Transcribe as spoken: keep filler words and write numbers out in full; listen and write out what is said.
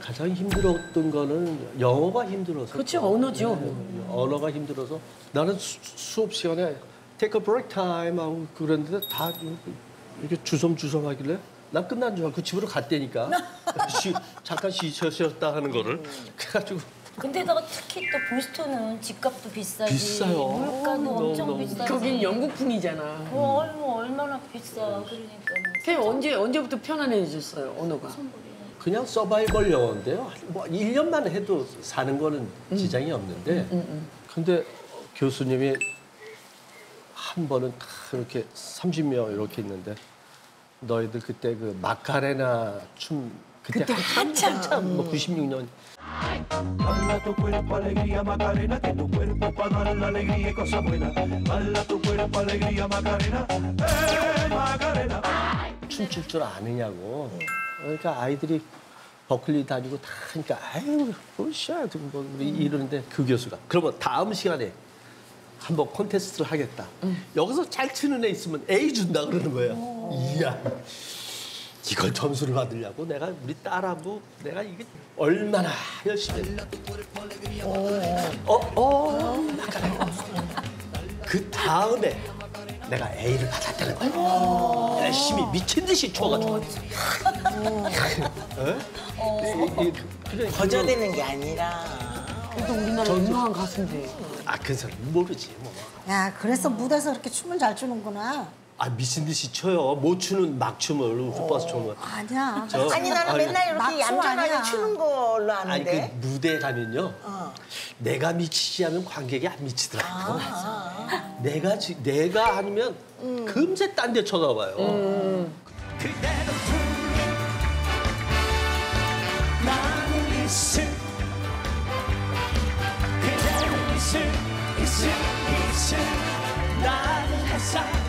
가장 힘들었던 거는 영어가 힘들어서. 그렇죠, 언어죠. 네, 언어가 힘들어서 나는 수, 수업 시간에 take a break time 하고 그랬는데 다 이렇게 주섬주섬 하길래 난 끝난 줄 알고 집으로 갔다니까. 쉬, 잠깐 쉬셨다 하는 거를. 그래가지고. 근데다가 특히 또 보스턴은 집값도 비싸지. 비싸요. 물가도 너무, 엄청 너무. 비싸지. 거긴 영국풍이잖아. 어, 얼마, 얼마나 비싸. 그러니까. 그게 언제, 언제부터 편안해졌어요, 언어가? 그냥 서바이벌 영어인데요. 뭐 일 년만 해도 사는 거는 지장이 없는데. 음, 음. 근데 교수님이 한 번은 다 이렇게 삼십 명 이렇게 있는데 너희들 그때 그 마카레나 춤 그때, 그때 한참 한참 뭐 구십육 년 Baila tu cuerpo alegría Macarena, que tu cuerpo pa dar la alegría y cosa buena. Baila tu cuerpo alegría Macarena, eh Macarena. 춤출 줄 아느냐고. 그러니까 아이들이 버클리 다니고 다 하니까 아유 뭐샤 뭐 이러는데 그 교수가 그러면 다음 시간에 한번 콘테스트를 하겠다. 음. 여기서 잘 치는 애 있으면 A 준다 그러는 거예요. 이야. 이걸 점수를 받으려고 내가 우리 딸하고 내가 이게 얼마나 열심히 어, 어, 그 다음에 내가 A를 받았다는 거야. 열심히 미친 듯이 추어가지고. 거저되는 게 아니라. 그래도 우리나라 유명한 가수인데. 아, 그 사람 모르지 뭐. 야, 그래서 무대에서 그렇게 춤을 잘 추는구나. 아, 미친 듯이 춰요. 못 추는 막춤을 슈퍼스 춤을. 아니야. 저- 아니 나는 아니, 맨날 이렇게 막춤 얌전하게 아니야. 추는 걸로 아니 아는데. 그 무대 가면요. 어. 내가 미치지 않으면 관객이 안 미치더라고. 아, 내가 지, 내가 아니면 금세 딴 데 쳐다봐요. 그대로 나는 있을 그대로 있을 있을 있을 나는 햇살